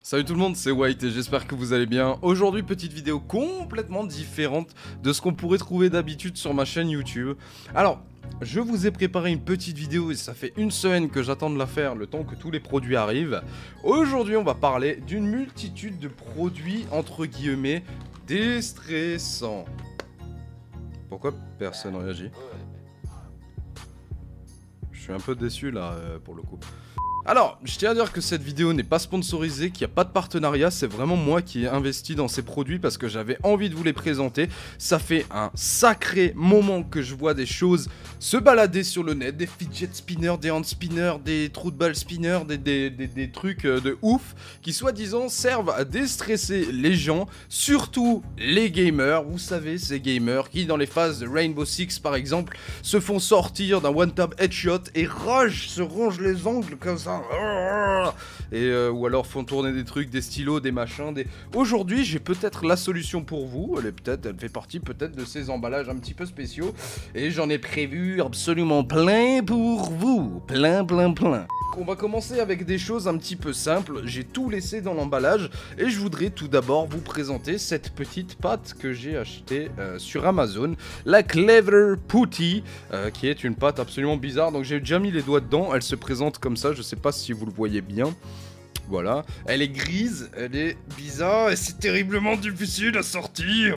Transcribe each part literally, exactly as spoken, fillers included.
Salut tout le monde, c'est White et j'espère que vous allez bien. Aujourd'hui, petite vidéo complètement différente de ce qu'on pourrait trouver d'habitude sur ma chaîne YouTube. Alors, je vous ai préparé une petite vidéo et ça fait une semaine que j'attends de la faire, le temps que tous les produits arrivent. Aujourd'hui, on va parler d'une multitude de produits, entre guillemets, déstressants. Pourquoi personne réagit? Je suis un peu déçu là, euh, pour le coup. Alors, je tiens à dire que cette vidéo n'est pas sponsorisée, qu'il n'y a pas de partenariat, c'est vraiment moi qui ai investi dans ces produits parce que j'avais envie de vous les présenter. Ça fait un sacré moment que je vois des choses se balader sur le net, des fidget spinners, des hand spinners, des trous de balle spinners, des, des, des, des trucs de ouf qui soi-disant servent à déstresser les gens, surtout les gamers. Vous savez, ces gamers qui dans les phases de Rainbow Six par exemple se font sortir d'un one-tap headshot et rush, se rongent les ongles comme ça. Et euh, ou alors font tourner des trucs, des stylos, des machins, des... Aujourd'hui, j'ai peut-être la solution pour vous. Elle est peut-être, elle fait partie peut-être de ces emballages un petit peu spéciaux. Et j'en ai prévu absolument plein pour vous. Plein, plein, plein. On va commencer avec des choses un petit peu simples. J'ai tout laissé dans l'emballage. Et je voudrais tout d'abord vous présenter cette petite pâte que j'ai achetée euh, sur Amazon. La Clever Putty, euh, qui est une pâte absolument bizarre. Donc j'ai déjà mis les doigts dedans. Elle se présente comme ça. Je sais pas si vous le voyez bien. Voilà. Elle est grise. Elle est bizarre. Et c'est terriblement difficile à sortir.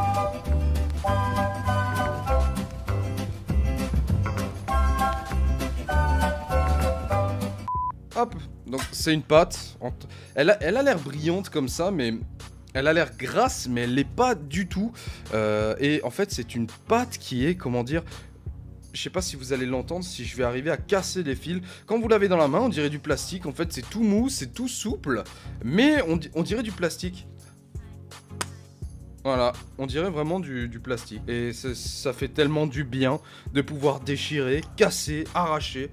Hop, donc c'est une pâte, elle a elle a l'air brillante comme ça, mais elle a l'air grasse, mais elle l'est pas du tout. Euh, et en fait, c'est une pâte qui est, comment dire, je sais pas si vous allez l'entendre, si je vais arriver à casser les fils. Quand vous l'avez dans la main, on dirait du plastique. En fait, c'est tout mou, c'est tout souple, mais on, on dirait du plastique. Voilà, on dirait vraiment du, du plastique. Et ça fait tellement du bien de pouvoir déchirer, casser, arracher.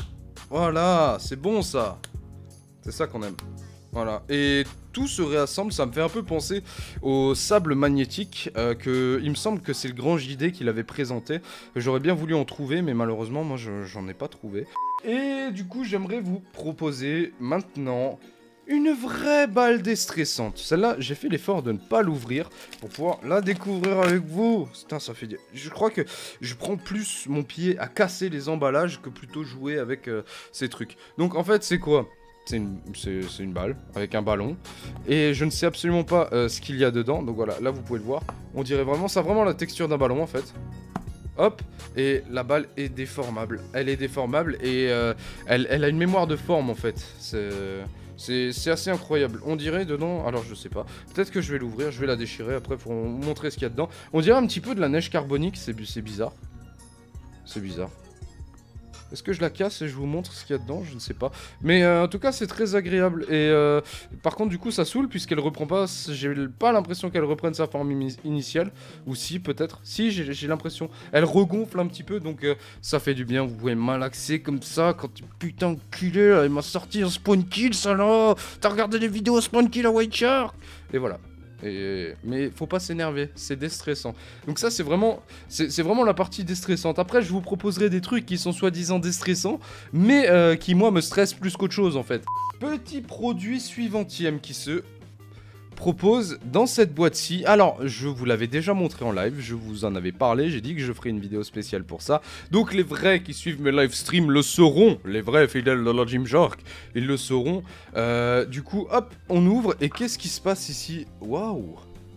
Voilà, c'est bon ça. C'est ça qu'on aime. Voilà, et tout se réassemble, ça me fait un peu penser au sable magnétique, euh, que il me semble que c'est le grand J D qui l'avait présenté. J'aurais bien voulu en trouver, mais malheureusement, moi, j'en ai pas trouvé. Et du coup, j'aimerais vous proposer maintenant une vraie balle déstressante. Celle-là, j'ai fait l'effort de ne pas l'ouvrir pour pouvoir la découvrir avec vous. Putain, ça fait... Je crois que je prends plus mon pied à casser les emballages que plutôt jouer avec euh, ces trucs. Donc, en fait, c'est quoi? C'est une, une balle avec un ballon. Et je ne sais absolument pas euh, ce qu'il y a dedans. Donc voilà, là, vous pouvez le voir. On dirait vraiment... Ça a vraiment la texture d'un ballon, en fait. Hop, et la balle est déformable. Elle est déformable et euh, elle, elle a une mémoire de forme, en fait. C'est... C'est assez incroyable. On dirait dedans... Alors je sais pas. Peut-être que je vais l'ouvrir, je vais la déchirer après pour vous montrer ce qu'il y a dedans. On dirait un petit peu de la neige carbonique, c'est bizarre. C'est bizarre. Est-ce que je la casse et je vous montre ce qu'il y a dedans? Je ne sais pas. Mais euh, en tout cas, c'est très agréable. Et euh, par contre, du coup, ça saoule puisqu'elle reprend pas... J'ai pas l'impression qu'elle reprenne sa forme initiale. Ou si, peut-être. Si, j'ai l'impression. Elle regonfle un petit peu, donc euh, ça fait du bien. Vous pouvez malaxer comme ça quand tu... Putain, culé, là, il m'a sorti un spawn kill, ça là. T'as regardé les vidéos spawn kill à White Shark? Et voilà. Et... Mais faut pas s'énerver, c'est déstressant. Donc ça c'est vraiment c'est vraiment la partie déstressante. Après je vous proposerai des trucs qui sont soi-disant déstressants, mais euh, qui moi me stressent plus qu'autre chose en fait. Petit produit suivantième qui se propose dans cette boîte-ci. Alors, je vous l'avais déjà montré en live, je vous en avais parlé, j'ai dit que je ferais une vidéo spéciale pour ça. Donc les vrais qui suivent mes live streams le sauront, les vrais fidèles de la Gymshark, ils le sauront. Euh, du coup, hop, on ouvre, et qu'est-ce qui se passe ici? Waouh!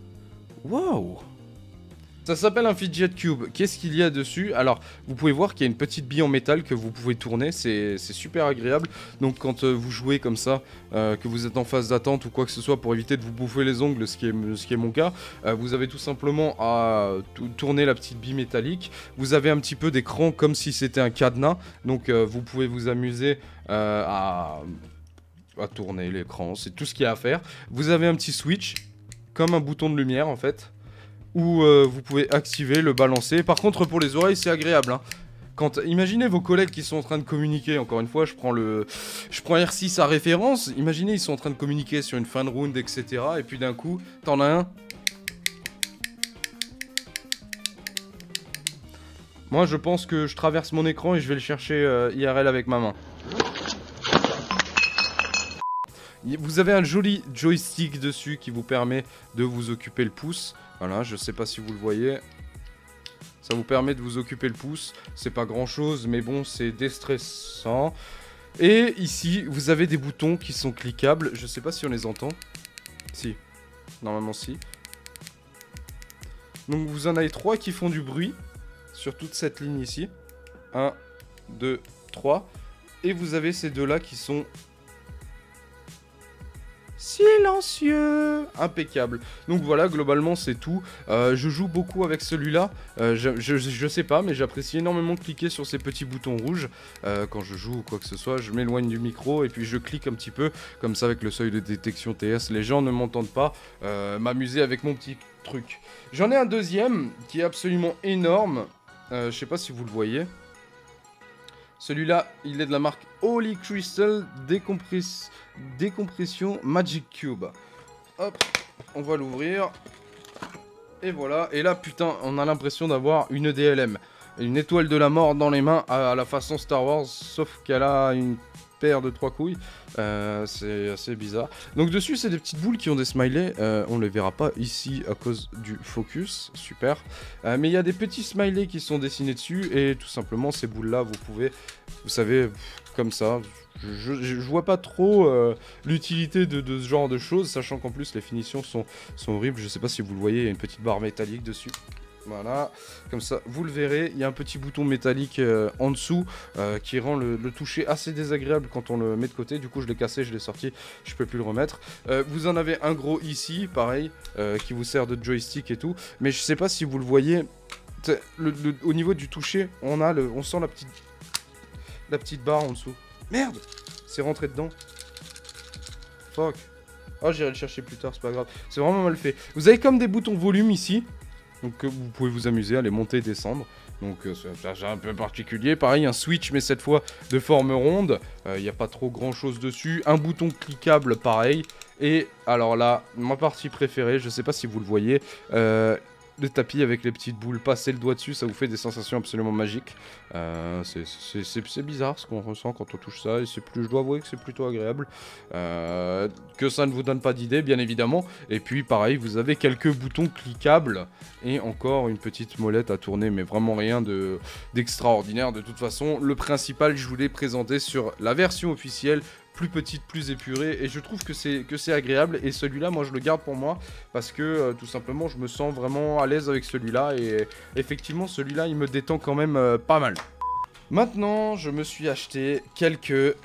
Waouh! Ça s'appelle un fidget cube. Qu'est-ce qu'il y a dessus? Alors, vous pouvez voir qu'il y a une petite bille en métal que vous pouvez tourner. C'est super agréable. Donc, quand euh, vous jouez comme ça, euh, que vous êtes en phase d'attente ou quoi que ce soit pour éviter de vous bouffer les ongles, ce qui est, ce qui est mon cas, euh, vous avez tout simplement à tourner la petite bille métallique. Vous avez un petit peu d'écran comme si c'était un cadenas. Donc, euh, vous pouvez vous amuser euh, à, à tourner l'écran. C'est tout ce qu'il y a à faire. Vous avez un petit switch, comme un bouton de lumière en fait, où euh, vous pouvez activer, le balancer. Par contre, pour les oreilles, c'est agréable. Hein. Quand, imaginez vos collègues qui sont en train de communiquer. Encore une fois, je prends le, je prends R six à référence. Imaginez, ils sont en train de communiquer sur une fin de round, et cetera. Et puis d'un coup, t'en as un. Moi, je pense que je traverse mon écran et je vais le chercher euh, I R L avec ma main. Vous avez un joli joystick dessus qui vous permet de vous occuper le pouce. Voilà, je sais pas si vous le voyez. Ça vous permet de vous occuper le pouce. C'est pas grand chose, mais bon, c'est déstressant. Et ici, vous avez des boutons qui sont cliquables. Je sais pas si on les entend. Si. Normalement, si. Donc, vous en avez trois qui font du bruit sur toute cette ligne ici. un, deux, trois. Et vous avez ces deux-là qui sont silencieux, impeccable. Donc voilà, globalement c'est tout. Euh, je joue beaucoup avec celui-là. Euh, je, je, je sais pas, mais j'apprécie énormément cliquer sur ces petits boutons rouges euh, quand je joue ou quoi que ce soit. Je m'éloigne du micro et puis je clique un petit peu comme ça avec le seuil de détection T S. Les gens ne m'entendent pas euh, m'amuser avec mon petit truc. J'en ai un deuxième qui est absolument énorme. Euh, je sais pas si vous le voyez. Celui-là, il est de la marque Holy Crystal Décompress... Décompression Magic Cube. Hop, on va l'ouvrir. Et voilà. Et là, putain, on a l'impression d'avoir une D L M. Une étoile de la mort dans les mains à la façon Star Wars, sauf qu'elle a une paire de trois couilles. Euh, c'est assez bizarre. Donc dessus, c'est des petites boules qui ont des smileys. Euh, on les verra pas ici à cause du focus. Super. Euh, mais il y a des petits smileys qui sont dessinés dessus. Et tout simplement, ces boules-là, vous pouvez, vous savez, comme ça... Je, je, je vois pas trop euh, l'utilité de, de ce genre de choses, sachant qu'en plus les finitions sont, sont horribles. Je sais pas si vous le voyez, il y a une petite barre métallique dessus. Voilà, comme ça, vous le verrez. Il y a un petit bouton métallique euh, en dessous euh, qui rend le, le toucher assez désagréable quand on le met de côté. Du coup, je l'ai cassé, je l'ai sorti, je peux plus le remettre. Euh, vous en avez un gros ici, pareil, euh, qui vous sert de joystick et tout. Mais je sais pas si vous le voyez, le, le, au niveau du toucher, on, a le, on sent la petite, la petite barre en dessous. Merde, c'est rentré dedans. Fuck. Oh, j'irai le chercher plus tard, c'est pas grave. C'est vraiment mal fait. Vous avez comme des boutons volume ici. Donc euh, vous pouvez vous amuser à les monter et descendre. Donc euh, c'est un peu particulier. Pareil, un switch, mais cette fois de forme ronde. Il euh, n'y a pas trop grand chose dessus. Un bouton cliquable, pareil. Et alors là, ma partie préférée, je sais pas si vous le voyez. Euh... Le tapis avec les petites boules, passer le doigt dessus, ça vous fait des sensations absolument magiques. Euh, c'est bizarre ce qu'on ressent quand on touche ça, et c'est plus, je dois avouer que c'est plutôt agréable. Euh, que ça ne vous donne pas d'idée, bien évidemment. Et puis pareil, vous avez quelques boutons cliquables, et encore une petite molette à tourner, mais vraiment rien de d'extraordinaire. De toute façon, le principal, je vous l'ai présenté sur la version officielle, plus petite, plus épurée, et je trouve que c'est que c'est agréable. Et celui-là, moi je le garde pour moi parce que euh, tout simplement je me sens vraiment à l'aise avec celui-là, et effectivement celui-là il me détend quand même euh, pas mal. Maintenant je me suis acheté quelques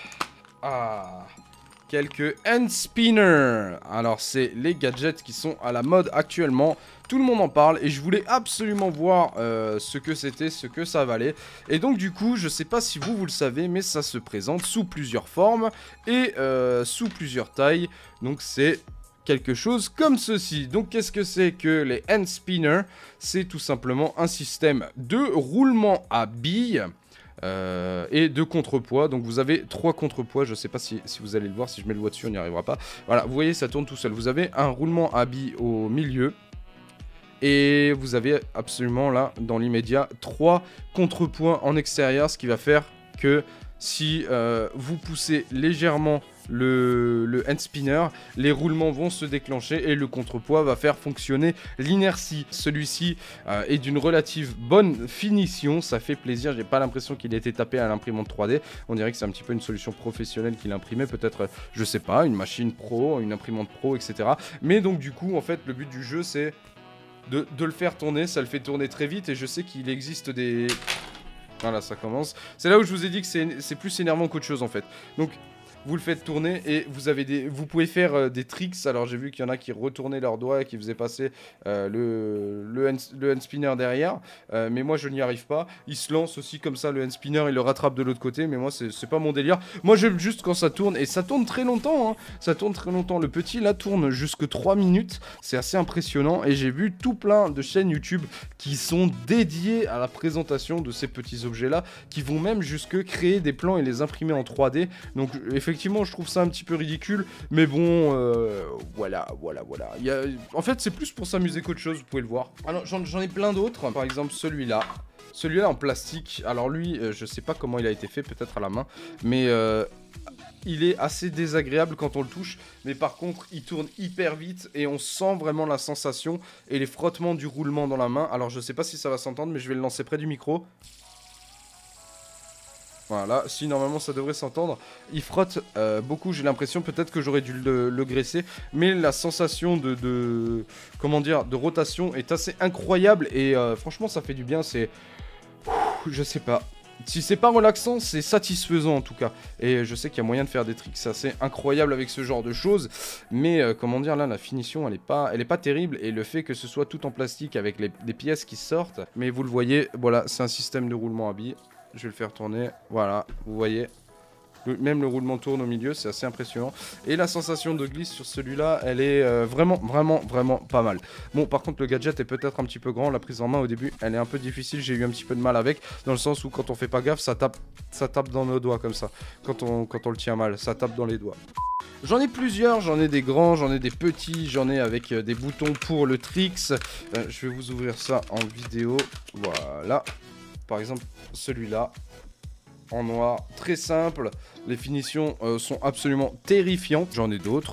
ah quelques hand spinners. Alors c'est les gadgets qui sont à la mode actuellement. Tout le monde en parle et je voulais absolument voir euh, ce que c'était, ce que ça valait. Et donc du coup, je sais pas si vous, vous le savez, mais ça se présente sous plusieurs formes et euh, sous plusieurs tailles. Donc c'est quelque chose comme ceci. Donc qu'est-ce que c'est que les hand spinners? C'est tout simplement un système de roulement à billes. Euh, et de contrepoids. Donc vous avez trois contrepoids. Je sais pas si, si vous allez le voir. Si je mets le doigt dessus, on n'y arrivera pas. Voilà, vous voyez, ça tourne tout seul. Vous avez un roulement à billes au milieu. Et vous avez absolument là, dans l'immédiat, trois contrepoints en extérieur, ce qui va faire que si euh, vous poussez légèrement le, le hand spinner, les roulements vont se déclencher et le contrepoids va faire fonctionner l'inertie. Celui-ci euh, est d'une relative bonne finition, ça fait plaisir. J'ai pas l'impression qu'il ait été tapé à l'imprimante trois D. On dirait que c'est un petit peu une solution professionnelle qu'il imprimait, peut-être, je sais pas, une machine pro, une imprimante pro, et cetera. Mais donc du coup, en fait, le but du jeu, c'est De, de le faire tourner. Ça le fait tourner très vite et je sais qu'il existe des... Voilà, ça commence. C'est là où je vous ai dit que c'est plus énervant qu'autre chose en fait. Donc vous le faites tourner et vous avez des, vous pouvez faire euh, des tricks. Alors j'ai vu qu'il y en a qui retournaient leurs doigts et qui faisaient passer euh, le, le, hand, le hand spinner derrière. Euh, mais moi je n'y arrive pas. Il se lance aussi comme ça, le hand spinner, il le rattrape de l'autre côté. Mais moi c'est pas mon délire. Moi j'aime juste quand ça tourne et ça tourne très longtemps. Hein. Ça tourne très longtemps. Le petit là tourne jusque trois minutes. C'est assez impressionnant et j'ai vu tout plein de chaînes YouTube qui sont dédiées à la présentation de ces petits objets là, qui vont même jusque créer des plans et les imprimer en trois D. Donc effectivement Effectivement, je trouve ça un petit peu ridicule, mais bon, euh, voilà, voilà, voilà. Il y a... En fait, c'est plus pour s'amuser qu'autre chose, vous pouvez le voir. Alors, j'en ai plein d'autres, par exemple celui-là. Celui-là en plastique, alors lui, euh, je sais pas comment il a été fait, peut-être à la main, mais euh, il est assez désagréable quand on le touche, mais par contre il tourne hyper vite et on sent vraiment la sensation et les frottements du roulement dans la main. Alors je sais pas si ça va s'entendre, mais je vais le lancer près du micro. Voilà, si normalement ça devrait s'entendre. Il frotte euh, beaucoup, j'ai l'impression, peut-être que j'aurais dû le, le graisser, mais la sensation de, de, comment dire, de rotation est assez incroyable et euh, franchement ça fait du bien, c'est, je sais pas. Si c'est pas relaxant, c'est satisfaisant en tout cas. Et je sais qu'il y a moyen de faire des tricks assez incroyables avec ce genre de choses. Mais euh, comment dire, là, la finition, elle est pas, elle est pas terrible. Et le fait que ce soit tout en plastique avec les, des pièces qui sortent. Mais vous le voyez, voilà, c'est un système de roulement à billes. Je vais le faire tourner. Voilà, vous voyez. Le, même le roulement tourne au milieu, c'est assez impressionnant. Et la sensation de glisse sur celui-là, elle est euh, vraiment, vraiment, vraiment pas mal. Bon, par contre, le gadget est peut-être un petit peu grand. La prise en main, au début, elle est un peu difficile. J'ai eu un petit peu de mal avec, dans le sens où quand on fait pas gaffe, ça tape, ça tape dans nos doigts comme ça. Quand on, quand on le tient mal, ça tape dans les doigts. J'en ai plusieurs, j'en ai des grands, j'en ai des petits, j'en ai avec euh, des boutons pour le tricks. Euh, je vais vous ouvrir ça en vidéo. Voilà. Par exemple, celui-là. En noir, très simple. Les finitions euh, sont absolument terrifiantes. J'en ai d'autres.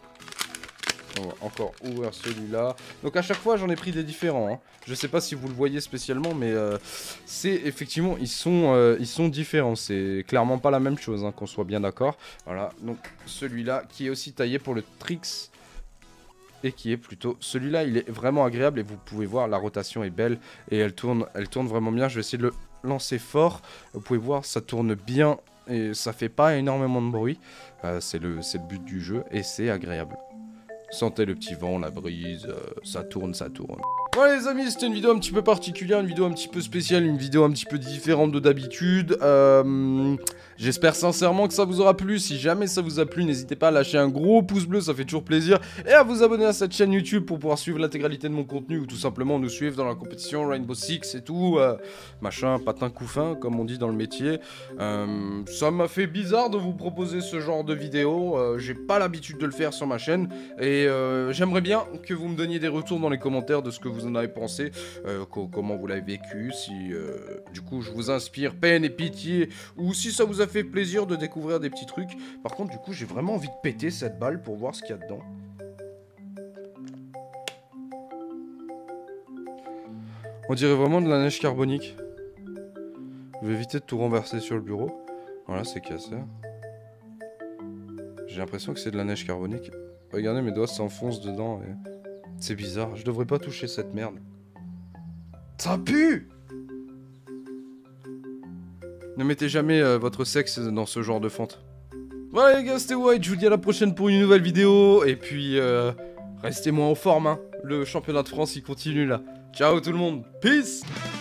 On va encore ouvrir celui-là. Donc à chaque fois, j'en ai pris des différents. Hein. Je sais pas si vous le voyez spécialement, mais euh, c'est effectivement, ils sont, euh, ils sont différents. C'est clairement pas la même chose, hein, qu'on soit bien d'accord. Voilà, donc celui-là qui est aussi taillé pour le tricks. Et qui est plutôt... Celui-là, il est vraiment agréable et vous pouvez voir, la rotation est belle. Et elle tourne, elle tourne vraiment bien. Je vais essayer de le lancer fort. Vous pouvez voir, ça tourne bien et ça fait pas énormément de bruit. Euh, c'est le, c'est le but du jeu et c'est agréable. Sentez le petit vent, la brise, euh, ça tourne, ça tourne. Voilà les amis, c'était une vidéo un petit peu particulière, une vidéo un petit peu spéciale, une vidéo un petit peu différente de d'habitude. Euh, J'espère sincèrement que ça vous aura plu. Si jamais ça vous a plu, n'hésitez pas à lâcher un gros pouce bleu, ça fait toujours plaisir. Et à vous abonner à cette chaîne YouTube pour pouvoir suivre l'intégralité de mon contenu ou tout simplement nous suivre dans la compétition Rainbow Six et tout. Euh, machin, patin couffin, comme on dit dans le métier. Euh, ça m'a fait bizarre de vous proposer ce genre de vidéo. Euh, J'ai pas l'habitude de le faire sur ma chaîne. Et euh, j'aimerais bien que vous me donniez des retours dans les commentaires de ce que vous en avez pensé, euh, co comment vous l'avez vécu, si euh, du coup je vous inspire peine et pitié, ou si ça vous a fait plaisir de découvrir des petits trucs. Par contre du coup j'ai vraiment envie de péter cette balle pour voir ce qu'il y a dedans. On dirait vraiment de la neige carbonique. Je vais éviter de tout renverser sur le bureau. Voilà, c'est cassé. J'ai l'impression que c'est de la neige carbonique. Regardez, mes doigts s'enfoncent dedans et... C'est bizarre, je devrais pas toucher cette merde. Ça pue! Ne mettez jamais euh, votre sexe dans ce genre de fente. Voilà les gars, c'était White, je vous dis à la prochaine pour une nouvelle vidéo. Et puis, euh, restez moins en forme, hein. Le championnat de France, il continue là. Ciao tout le monde, peace!